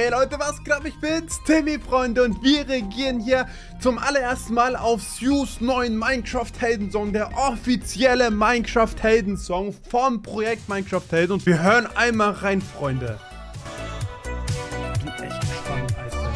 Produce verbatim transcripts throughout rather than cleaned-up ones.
Hey Leute, was geht ab? Ich bin's, Timmy, Freunde, und wir reagieren hier zum allerersten Mal auf Sioux neuen Minecraft-Helden-Song, der offizielle Minecraft-Helden-Song vom Projekt Minecraft-Helden. Und wir hören einmal rein, Freunde. Ich bin echt gespannt, Alter.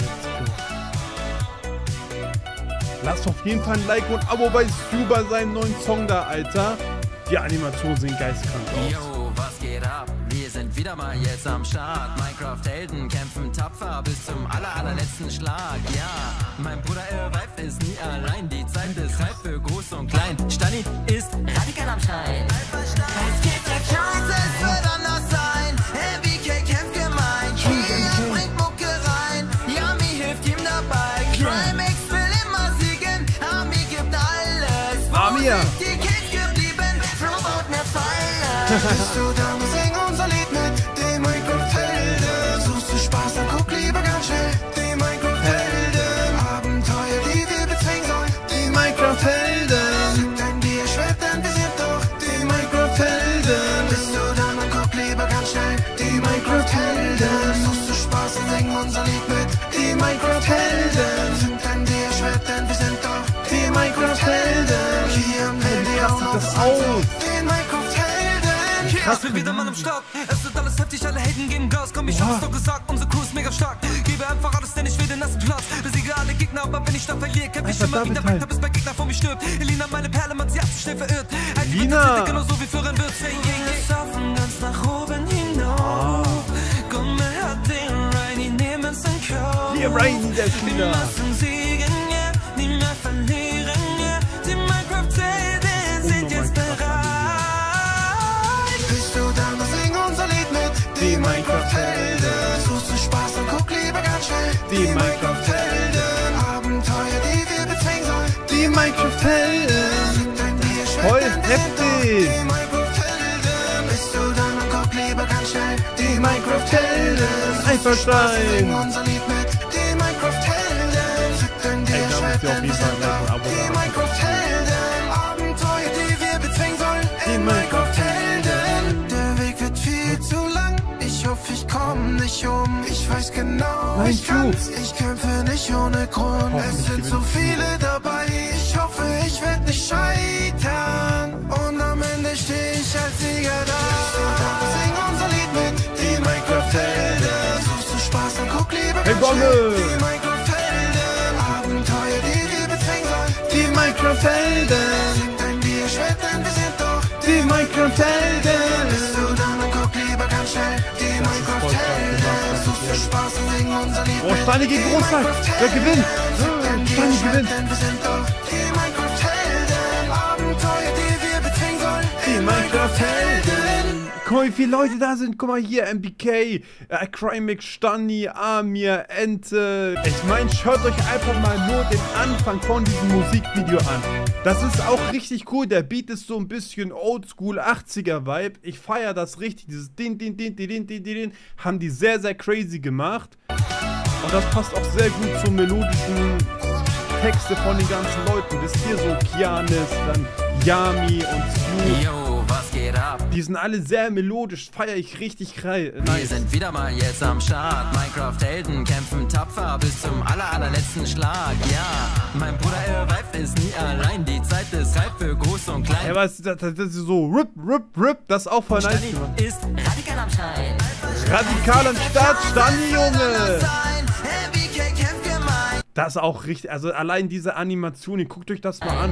Lasst auf jeden Fall ein Like und ein Abo bei Sioux bei seinem neuen Song da, Alter. Die Animationen sehen geistkrank aus. Yo, was geht ab? Wir sind wieder mal jetzt am Start. Minecraft-Helden kämpfen tapfer bis zum aller, allerletzten Schlag. Ja, mein Bruder Erweif ist nie allein. Die Zeit ist reif für groß und klein. Stani ist radikal am Schein. Es gibt eine Chance, es wird anders sein. M B K kämpft gemein. Kian bringt Mucke rein. Yami hilft ihm dabei. Crimex will immer siegen. Ami gibt alles. Amir. Die Kids geblieben. Flo baut mehr Pfeile. Bist du da, wir singen unser Lied mit den Minecraft-Helden. Suchst du Spaß, dann guck lieber ganz schnell. Die Minecraft-Helden. Abenteuer, die wir bezwingen sollen. Die Minecraft-Helden. Zück dein Bierschwert, denn wir sind doch die Minecraft-Helden. Bist du da, dann guck lieber ganz schnell. Die Minecraft-Helden. Suchst du Spaß, dann singen unser Lied mit die Minecraft-Helden. Zück dein Bierschwert, denn wir sind doch die Minecraft-Helden. Hier will dir auch noch was aus. Den Minecraft-Helden. Ich bin wieder mal am Start. Es wird alles heftig, alle Helden geben Gas. Komm, ich hab's doch gesagt, unser Crew ist mega stark. Gebe einfach alles, denn ich will den ersten Platz. Besiege alle Gegner, aber wenn ich dann verliere, kämpf ich immer wieder weiter, bis mein Gegner vor mir stirbt. Elina, meine Perle, man, sie hat sich schnell verirrt. Elina! Genauso wie für ein Wirt. Wir schaffen ganz nach oben hinauf. Gummel hat den Rainy, nehmen es in Kauf. Hier, Rainy, der Spieler. Wir müssen siegen, yeah, nie mehr verlieren, yeah. Die Minecraft-Helden sind jetzt bereit. Bist du da, wir singen unser Lied mit die Minecraft-Helden. Suchst du Spaß, dann guck lieber ganz schnell. Die Minecraft-Helden. Abenteuer, die wir bezwingen sollen. Die Minecraft-Helden. Zück dein Bierschwert, Voll denn wir sind doch heftig. die Minecraft-Helden. Bist du da, dann guck lieber ganz schnell. Die Minecraft-Helden. Einverstanden. Singen unser Lied mit die Minecraft-Helden. Zück dein Ey, da Bierschwert, müsst ihr auf denn jeden wir Fall sind ein doch Abo die da. Minecraft-Helden. Abenteuer, die wir bezwingen sollen. Die Minecraft-Helden. Der Weg wird viel zu lang. Ich hoffe, ich komm nicht um. Ich weiß genau, Nein, ich kann's. Ich kämpfe nicht ohne Grund. Es sind so viele dabei. Ich hoffe, ich werd nicht scheitern. Und am Ende steh ich als Sieger da. Sing unser Lied mit die Minecraft-Helden. Suchst du Spaß, dann guck lieber Hey, ganz Bonne. schnell. Die Minecraft-Helden. Abenteuer, die wir bezwingen sollen. Die Minecraft-Helden. Zück dein Bierschwert, denn wir sind doch Die Minecraft-Helden. bist du da, dann guck lieber ganz schnell. Die Minecraft-Helden. Suchst du Spaß und sing unser Lied. Oh, Steini gegen Großteil. Wer gewinnt? Steini gewinnt. Denn wir sind doch die Minecraft-Helden. Abenteuer, die wir bezwingen sollen. Die Minecraft-Helden. Guck mal, wie viele Leute da sind. Guck mal hier, M B K, äh, Crimex, Stani, Amir, Ente. Ich meine, schaut euch einfach mal nur den Anfang von diesem Musikvideo an. Das ist auch richtig cool. Der Beat ist so ein bisschen Oldschool achtziger Vibe. Ich feiere das richtig. Dieses Din, Din, Din, Din, Din, Din, Din haben die sehr, sehr crazy gemacht. Und das passt auch sehr gut zum melodischen Texte von den ganzen Leuten. Das ist hier so Kianis, dann Yami und Sioux. Yo, was geht ab? Die sind alle sehr melodisch, feiere ich richtig nice. Wir sind wieder mal jetzt am Start. Minecraft-Helden kämpfen tapfer bis zum aller, allerletzten Schlag. Ja, mein Bruder Erweif ist nie allein. Die Zeit ist reif für groß und klein. Ja, was das, das ist so rip, rip, rip, das ist auch voll nice Stani gemacht. ist radikal am Schein. Radikal am Start, Stani, Junge! M B K kämpft gemein. Das ist auch richtig, also allein diese Animation, ihr guckt euch das mal an.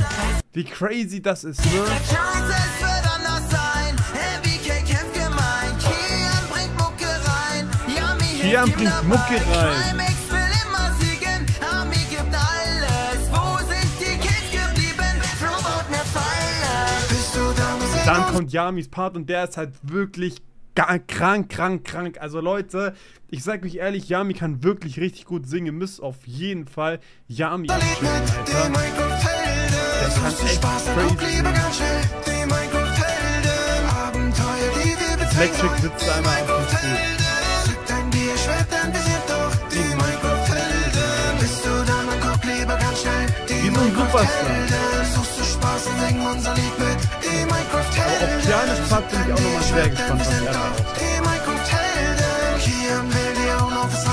Wie crazy das ist, ne? Chance, es wird anders sein. M B K kämpft gemein. Kian bringt Mucke rein. Yami hilft Kian ihm bringt dabei. Mucke rein. Crimex will immer siegen. Ami gibt alles. Wo sind die Kids geblieben? Flo baut mehr Pfeile. Bist du da, wir singen Dann kommt Yamis Part und der ist halt wirklich gar krank, krank, krank. Also Leute, ich sag euch ehrlich, Yami kann wirklich richtig gut singen. Ihr müsst auf jeden Fall Yami unser Lied abchecken, mit die Alter. Minecraft-Helden. Das kann Suchst du echt Spaß, dann guck crazy lieber sein. ganz schnell. Die Minecraft-Helden. Abenteuer, die wir bezwingen Blackchick sollen. sitzt da einmal auf dem Stuhl. Zück dein Bierschwert, denn wir sind doch die Minecraft-Helden. Bist du da, dann guck lieber ganz schnell. Die Wie so ein Superstar. Minecraft-Helden. Suchst du Spaß und sing unser Lied mit die Minecraft-Helden. Aber auf Kianis Part bin ich auch nochmal sehr gespannt, was er da Die Minecraft-Helden. Kian will dir auch noch was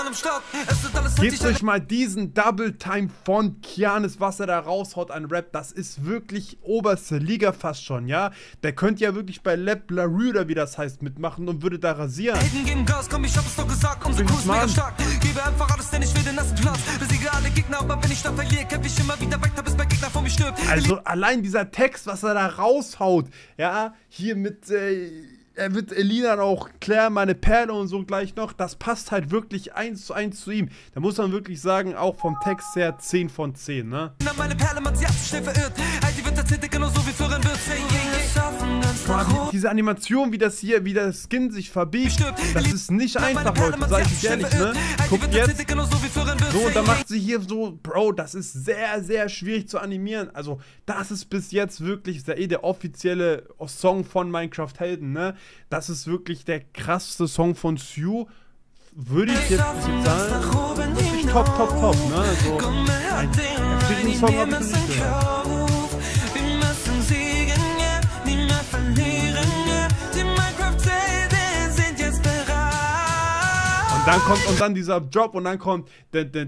am Start. Es sind alles Gebt euch mal diesen Double Time von Kianis, was er da raushaut an Rap. Das ist wirklich oberste Liga fast schon, ja. Der könnte ja wirklich bei Lab Larue oder wie das heißt mitmachen und würde da rasieren. Helden geben Gas, komm, ich hab es doch gesagt, unser Kurs mega stark. Gebe einfach alles, denn ich will den nassen Platz. Besiege alle Gegner, aber wenn ich da verliere, kämpfe ich immer wieder weiter, bis mein Gegner vor mir stirbt. Also allein dieser Text, was er da raushaut, ja, hier mit, äh, er wird Elina auch klären, meine Perle und so gleich noch, das passt halt wirklich eins zu eins zu ihm. Da muss man wirklich sagen, auch vom Text her zehn von zehn, ne? Meine Perle, man, sie hat sich schnell verirrt. Halt, die wird erzählt, genauso wie Florian Wirtz. Die, diese Animation, wie das hier, wie der Skin sich verbiegt, das ist nicht einfach, Leute, sag ich ehrlich, ne? Guckt jetzt, so, und da macht sie hier so, Bro, das ist sehr, sehr schwierig zu animieren. Also, das ist bis jetzt wirklich der, eh der offizielle Song von Minecraft Helden, ne? Das ist wirklich der krasseste Song von Sue. Würde ich jetzt sagen, wirklich top, top, top, ne? Also, ein heftigen Song habe ich noch nicht gehört. Dann kommt und dann dieser Drop und dann kommt das ist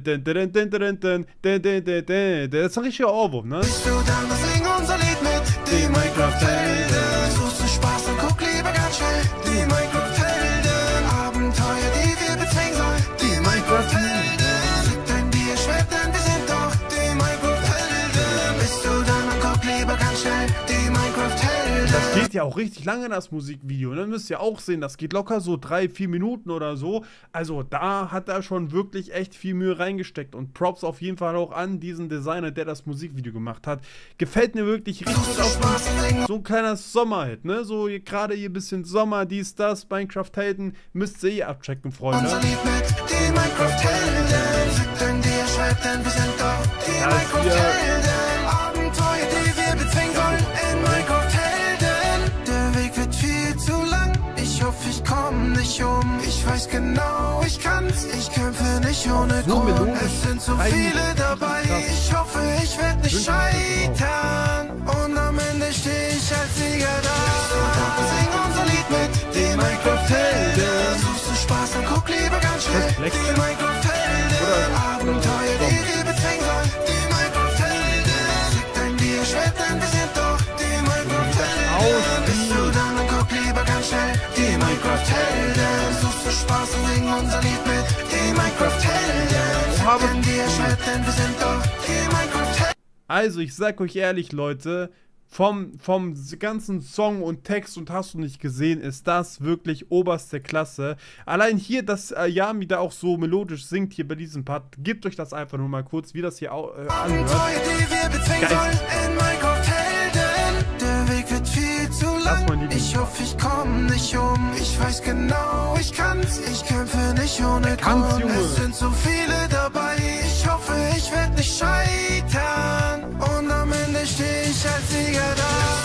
ein richtiger Ohrwurm, ne? Bist du dann, sing unser Lied mit die Minecraft-Helden. Suchst du Spaß und guck lieber ganz schnell. Die Minecraft-Helden. Abenteuer, die wir bezwingen sollen. Die Minecraft-Helden. Zück dein Bier, schwert, denn wir sind doch die Minecraft-Helden. Bist du dann und guck lieber ganz schnell. Die Minecraft-Helden. Das geht ja auch richtig lange, das Musikvideo. Dann müsst ihr auch sehen, das geht locker so drei, vier Minuten oder so. Also da hat er schon wirklich echt viel Mühe reingesteckt. Und Props auf jeden Fall auch an diesen Designer, der das Musikvideo gemacht hat. Gefällt mir wirklich richtig auf so ein kleiner Sommerhit, ne? So gerade hier ein bisschen Sommer, dies, das, Minecraft Helden. Müsst ihr eh abchecken, Freunde. Unser Lied mit die Minecraft-Helden. Zück dein Bier, schwert, denn wir sind doch die Ja, Minecraft-Helden. Abenteuer, die wir bezwingen sollen in Minecraft-Helden. Der Weg wird viel zu lang. Ich hoffe, ich komm nicht um. Ich weiß genau, ich kann's. Ich kämpfe nicht ohne So Grund. melodisch. Es sind so Ein- viele dabei. Ich hoffe, ich werd nicht scheitern. Und am Ende steh ich als Sieger da. Sing unser Lied mit die Minecraft-Helden. Suchst du Spaß, dann guck lieber ganz schnell. Flex. Die Minecraft-Helden. Abenteuer, die wir bezwingen sollen. Die Minecraft-Helden. Zück dein Bier, schwert, denn wir sind doch die Minecraft-Helden. Bist du dann und guck lieber ganz schnell. Die Minecraft-Helden. Suchst du Spaß und sing unser Lied mit. Die Minecraft-Helden. Zück dein Bier, schwert, denn wir sind doch die Minecraft-Helden. Also, ich sag euch ehrlich, Leute, vom, vom ganzen Song und Text und hast du nicht gesehen, ist das wirklich oberste Klasse. Allein hier, dass äh, Yami da auch so melodisch singt hier bei diesem Part, gebt euch das einfach nur mal kurz, wie das hier au- äh, anhört. Abenteuer, die wir bezwingen Geil. sollen in Minecraft-Helden. Der Weg wird viel zu Das, mein lang. Lieblings- Ich hoffe, ich komm nicht um. Ich weiß genau, ich kann's. Ich kämpfe nicht ohne kann's, Grund. Junge. Es sind so viele dabei. Ich hoffe, ich werd nicht scheitern. Und am Ende steh ich als Sieger da.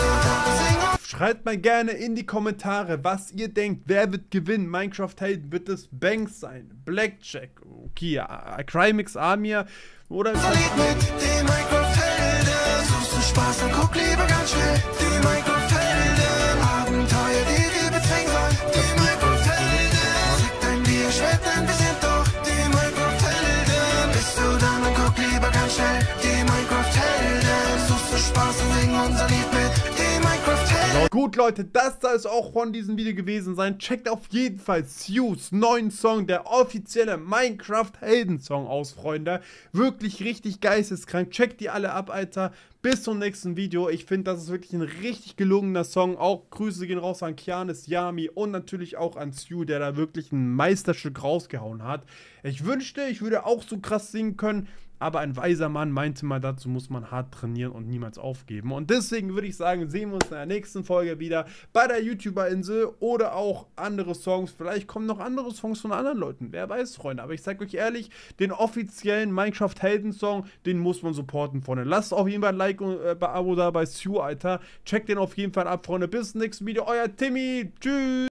Sing Schreibt mal gerne in die Kommentare, was ihr denkt, wer wird gewinnen. Minecraft Helden, wird es Banks sein, Blackjack, okay, äh, Crimix, Amir oder unser Lied mit die Minecraft-Helden. Suchst du Spaß, dann guck lieber ganz schnell. Die Minecraft-Helden. Abenteuer, die wir bezwingen sollen. Die Minecraft-Helden. Zück dein Bier, schwert, denn wir sind doch die Minecraft-Helden. Bist du dann und guck lieber ganz schnell. Die Minecraft-Helden. Suchst du Spaß und sing unser Lied mit. Die Minecraft-Helden. Gut, Leute, das soll es auch von diesem Video gewesen sein. Checkt auf jeden Fall Sues neuen Song, der offizielle Minecraft-Helden-Song aus, Freunde. Wirklich richtig geisteskrank. Checkt die alle ab, Alter. Bis zum nächsten Video. Ich finde, das ist wirklich ein richtig gelungener Song. Auch Grüße gehen raus an Kianis, Yami und natürlich auch an Sue, der da wirklich ein Meisterstück rausgehauen hat. Ich wünschte, ich würde auch so krass singen können. Aber ein weiser Mann meinte mal, dazu muss man hart trainieren und niemals aufgeben. Und deswegen würde ich sagen, sehen wir uns in der nächsten Folge wieder bei der YouTuber-Insel oder auch andere Songs. Vielleicht kommen noch andere Songs von anderen Leuten. Wer weiß, Freunde. Aber ich sage euch ehrlich, den offiziellen Minecraft-Helden-Song, den muss man supporten, Freunde. Lasst auf jeden Fall ein Like und äh, ein Abo da bei Sue, Alter. Checkt den auf jeden Fall ab, Freunde. Bis zum nächsten Video. Euer Timmy. Tschüss.